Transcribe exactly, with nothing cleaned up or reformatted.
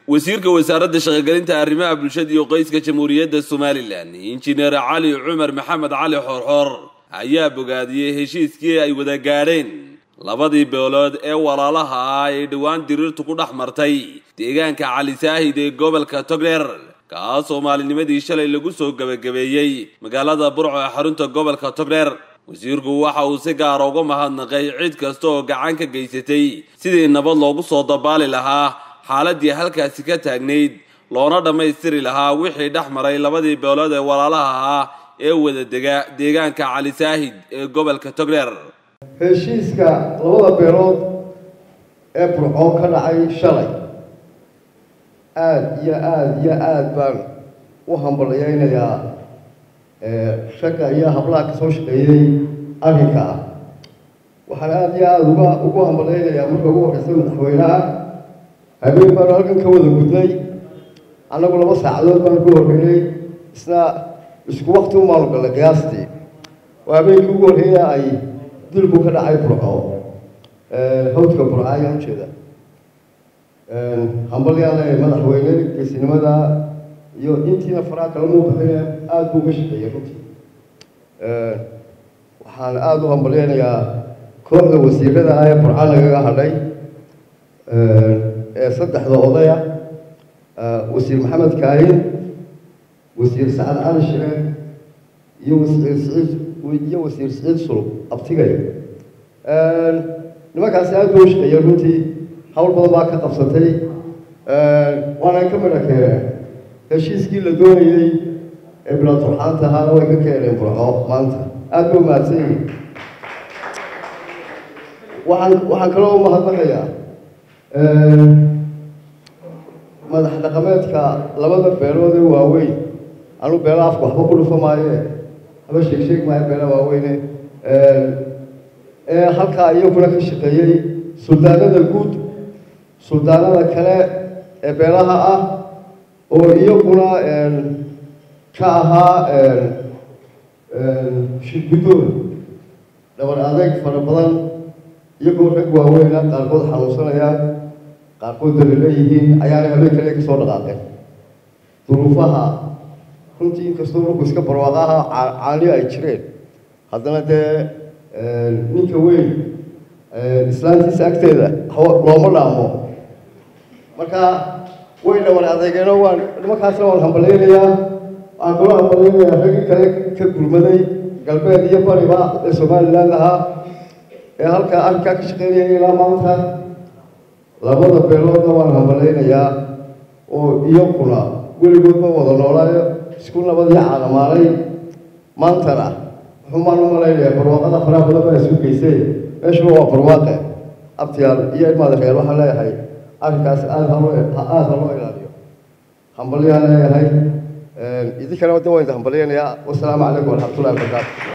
وزيرك وزارة شغالين arrimaha bulshada iyo qoyska Jamhuuriyadda Somaliland Engineer Cali Umar Maxamed Cali Xorxor ayaa bogaadiyay heshiiskii ay wada gaareen labadii beelood ee walaalaha ah ee dhawaan dirirtu ku dhaxmartay deegaanka Cali Saahid ee gobolka Togdheer ka Soomaalinimadii shalay lagu soo gabagabeeyay magaalada Burco ee xarunta gobolka Togdheer wasiirku waxa uu si gaar ah uga mahadnaqay cid kasta oo gacan ka geysatay sidii nabad loogu soo dabaali lahaa xaaladii halkaasi ka taagneyd loona dhameystiri lahaa wixii dhaxmaray labadii beelood ee walaalaha ah ee wada deegaanka Cali Saahid ee gobolka Togdheer heshiiska labada beelood ee Burco ka dhacay shalay aad iyo aad iyo aad baan u hambalyeeynaa ee shaqo iyo hablaha ka soo shaqeeyay arrinka waxaan aad iyo aad uga ugu hambalyeeynaa marka ugu horreysay madaxweynaha habeen baan halkan ka wada gudnay anagu laba saacadood baan ku horreeyay isna isku waqti u maal galay qiyaastii waa habeenkii ugu horreeyay ay dilku ka dhacay Burco ee hawdka Burco ayaan jeeda ee hambalyaale madaxweyne geesinimada iyo intiina faraaq kala muuqday aad buu ka shaqeeyay runtii ee waxaan aad u hambalyeynayaa kooxda wasiirada ah ee Burco laga hadlay ee saddexda odaya wasiir Maxamed Kaahin wasiir Saad Ali Shire iyo wasiir Saciid iyo wasiir Saciid Sulub abtigay ee nimankaas aad buu shaqeeyay runtii hawl badan baa ka qabsatay ee waana ka madaxeeyay heshiiskii la doonayay ee bilaturxaanta ahaa way ka keeneen Burco maanta aad buu mahadsan waxaan waxaan kaloo u mahadnaqayaa ee madax dhaqameedka labada beelood ee waaweyn anu beelo afka waxba ku dhufamaaye haba sheeg sheeg maayo beelo waaweyn ee ee halka iyaguna ka shaqeeyay suldaanada guud suldaanada kale ee beelaha ah oo iyaguna ee ka ahaa ee ee shirkidood dhabar adeeg fara badan iyagoo rag waaweyn qaarkood xanuunsanaya qaarkood leeyihiin ayaana habeen kale ka soo dhaqaaqeen duruufaha runtii inkastoo ruuxu iska barwaaqaha caali ay jireen haddana dee ninka weyn islaantiisa agteeda looma dhaamo marka way dhabar adeegeen waan nimankaasna waan hambaleynayaa waan kula hambaleynayaa ragii kale ka gurmaday galbeed iyo bariba ee Somaliland ahaa ee halka arka ka shaqeynayay ilaa maanta labada beeloodna waan hambaleynayaa oo iyaguna weligood ma wada noolaayo isku nabadii caalamaalay maantana xumaan u malaynayaa barwaaqada faraha badan baa isu geysay meeshu waa barwaaqe abtiyaal iyo ilmaada reer waxaa leeyahay arrinkaas aad haloo aad haloo ilaaliyo hambalyaan leeyahay idinkana wadda waan hambaleynayaa wassalaamu calaykum waraxmatullaahi wabarakaatuh